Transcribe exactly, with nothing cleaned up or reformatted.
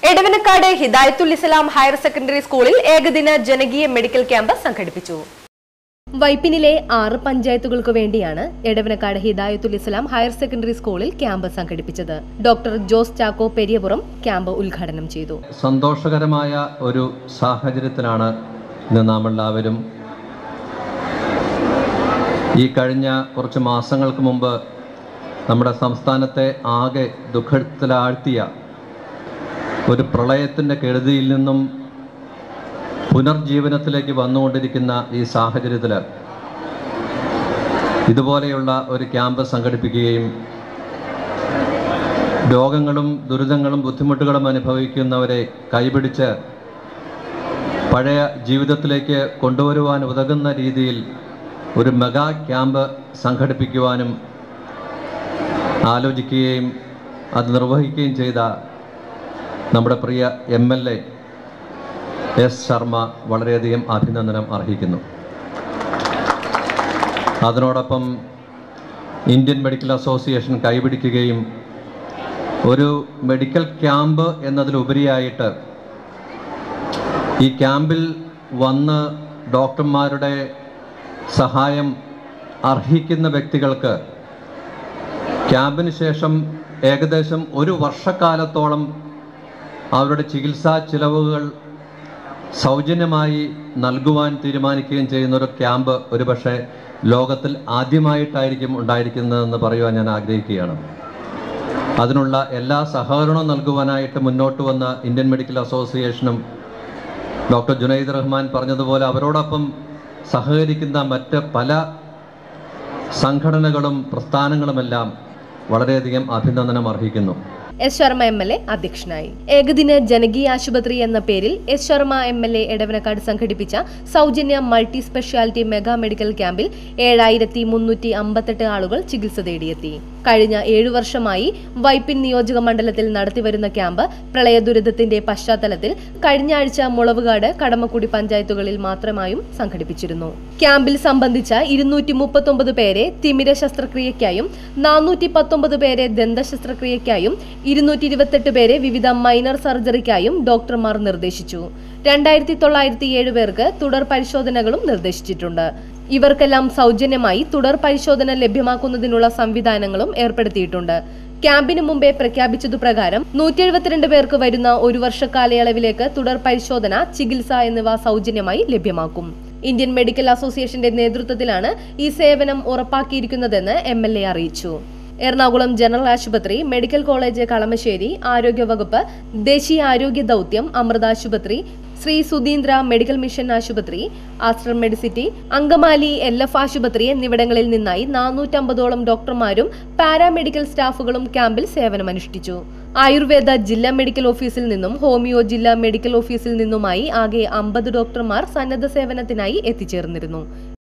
Edavanakkad Hidayathul Islam higher secondary സ്കൂളിൽ ഏകദിന ജനകീയ മെഡിക്കൽ ക്യാമ്പ് സംഘടിപ്പിച്ചു. വൈപ്പിനിലെ ആറ് പഞ്ചായത്തുകൾക്ക് വേണ്ടിയാണ് എടവനക്കാട് ഹിദായത്തുൽ ഇസ്ലാം ഹയർ സെക്കൻഡറി സ്കൂളിൽ ക്യാമ്പ് സംഘടിപ്പിച്ചത്. ഡോക്ടർ ജോസ് ചാക്കോ പെരിയപുറം ക്യാമ്പ് ഉദ്ഘാടനം ചെയ്തു. സന്തോഷകരമായ ഒരു സാഹചര്യത്തിലാണ് ഇന്ന് നാം എല്ലാവരും. ഈ കഴിഞ്ഞ കുറച്ച് മാസങ്ങൾക്ക് മുമ്പ് നമ്മുടെ സംസ്ഥാനത്തെ ആകെ ദുഃഖത്തിലാഴ്ത്തിയ ഒരു പ്രളയത്തിൻ്റെ കെടുതിയിൽ നിന്നും പുനർജീവനത്തിലേക്ക് വന്നുകൊണ്ടിരിക്കുന്ന ഈ സാഹചര്യത്തിൽ ഇതുപോലെയുള്ള ഒരു ക്യാമ്പ് സംഘടിപ്പിക്കുകയും രോഗങ്ങളും ദുരിതങ്ങളും ബുദ്ധിമുട്ടുകളും അനുഭവിക്കുന്നവരെ കൈപിടിച്ച് പഴയ ജീവിതത്തിലേക്ക് കൊണ്ടുവരുവാൻ ഉതകുന്ന രീതിയിൽ ഒരു മെഗാ ക്യാമ്പ് സംഘടിപ്പിക്കുവാനും ആലോചിക്കുകയും അത് നിർവഹിക്കുകയും ചെയ്ത നമ്മുടെ പ്രിയ M L A S Sharma വളരെയധികം അഭിനന്ദനം അർഹിക്കുന്നു. അതിനോടൊപ്പം ഇന്ത്യൻ മെഡിക്കൽ അസോസിയേഷൻ കൈപിടിക്കുകയും ഒരു മെഡിക്കൽ ക്യാമ്പ് എന്നതിലുപരിയായിട്ട് ഈ ക്യാമ്പിൽ വന്ന് ഡോക്ടർമാരുടെ സഹായം അർഹിക്കുന്ന വ്യക്തികൾക്ക് ക്യാമ്പിന് ശേഷം ഏകദേശം ഒരു വർഷക്കാലത്തോളം അവരുടെ ചികിത്സാ ചിലവുകൾ സൗജന്യമായി നൽകുവാൻ തീരുമാനിക്കുകയും ചെയ്യുന്ന ഒരു ക്യാമ്പ് ഒരുപക്ഷെ ലോകത്തിൽ ആദ്യമായിട്ടായിരിക്കും ഉണ്ടായിരിക്കുന്നതെന്ന് പറയുവാൻ ഞാൻ ആഗ്രഹിക്കുകയാണ്. അതിനുള്ള എല്ലാ സഹകരണവും നൽകുവാനായിട്ട് മുന്നോട്ട് വന്ന ഇന്ത്യൻ മെഡിക്കൽ അസോസിയേഷനും ഡോക്ടർ ജുനൈദ് റഹ്മാൻ പറഞ്ഞതുപോലെ അവരോടൊപ്പം സഹകരിക്കുന്ന മറ്റ് പല സംഘടനകളും പ്രസ്ഥാനങ്ങളുമെല്ലാം വളരെയധികം അഭിനന്ദനം അർഹിക്കുന്നു. S Sharma M L A അധ്യക്ഷനായി. ഏകദിന ജനകീയ ആശുപത്രി എന്ന പേരിൽ S Sharma M L A Edavanakkad സംഘടിപ്പിച്ച സൗജന്യ മൾട്ടി സ്പെഷ്യാലിറ്റി മെഗാ മെഡിക്കൽ ക്യാമ്പിൽ ഏഴായിരത്തി മുന്നൂറ്റി അമ്പത്തെട്ട് ആളുകൾ ചികിത്സ തേടിയെത്തി. കഴിഞ്ഞ ഏഴു വർഷമായി വൈപ്പിൻ നിയോജക മണ്ഡലത്തിൽ നടത്തിവരുന്ന ക്യാമ്പ് പ്രളയ ദുരിതത്തിന്റെ പശ്ചാത്തലത്തിൽ കഴിഞ്ഞ ആഴ്ച മുളവുകാട് കടമക്കുടി പഞ്ചായത്തുകളിൽ മാത്രമായും സംഘടിപ്പിച്ചിരുന്നു. ക്യാമ്പിൽ സംബന്ധിച്ച ഇരുന്നൂറ്റി മുപ്പത്തി ഒമ്പത് പേരെ തിമിര ശസ്ത്രക്രിയയ്ക്കായും നാനൂറ്റി പത്തൊമ്പത് പേരെ ദന്ത ശസ്ത്രക്രിയയ്ക്കായും ഇരുന്നൂറ്റി ഇരുപത്തെട്ട് പേരെ വിവിധ മൈനർ സർജറിക്കായും ഡോക്ടർമാർ നിർദ്ദേശിച്ചു. രണ്ടായിരത്തി തൊള്ളായിരത്തി ഏഴ് പേർക്ക് തുടർ പരിശോധനകളും നിർദ്ദേശിച്ചിട്ടുണ്ട്. ഇവർക്കെല്ലാം സൗജന്യമായി തുടർ പരിശോധന ലഭ്യമാക്കുന്നതിനുള്ള സംവിധാനങ്ങളും ഏർപ്പെടുത്തിയിട്ടുണ്ട്. ക്യാമ്പിന് മുമ്പേ പ്രഖ്യാപിച്ചതു പ്രകാരം നൂറ്റി എഴുപത്തിരണ്ട് പേർക്ക് വരുന്ന ഒരു വർഷ കാലയളവിലേക്ക് തുടർ പരിശോധന, ചികിത്സ എന്നിവ സൗജന്യമായി ലഭ്യമാക്കും. ഇന്ത്യൻ മെഡിക്കൽ അസോസിയേഷന്റെ നേതൃത്വത്തിലാണ് ഈ സേവനം ഉറപ്പാക്കിയിരിക്കുന്നതെന്ന് എം എൽ എ അറിയിച്ചു. എറണാകുളം ജനറൽ ആശുപത്രി, മെഡിക്കൽ കോളേജ് കളമശ്ശേരി, ആരോഗ്യവകുപ്പ്, ദേശീയ ആരോഗ്യ ദൌത്യം, അമൃത ആശുപത്രി, ശ്രീ സുധീന്ദ്ര മെഡിക്കൽ മിഷൻ ആശുപത്രി, Aster Medcity, Angamaly L F ആശുപത്രി എന്നിവിടങ്ങളിൽ നിന്നായി നാനൂറ്റമ്പതോളം ഡോക്ടർമാരും പാരാമെഡിക്കൽ സ്റ്റാഫുകളും ക്യാമ്പിൽ സേവനമനുഷ്ഠിച്ചു. ആയുർവേദ ജില്ലാ മെഡിക്കൽ ഓഫീസിൽ നിന്നും ഹോമിയോ ജില്ലാ മെഡിക്കൽ ഓഫീസിൽ നിന്നുമായി ആകെ അമ്പത് ഡോക്ടർമാർ സന്നദ്ധ സേവനത്തിനായി എത്തിച്ചേർന്നിരുന്നു.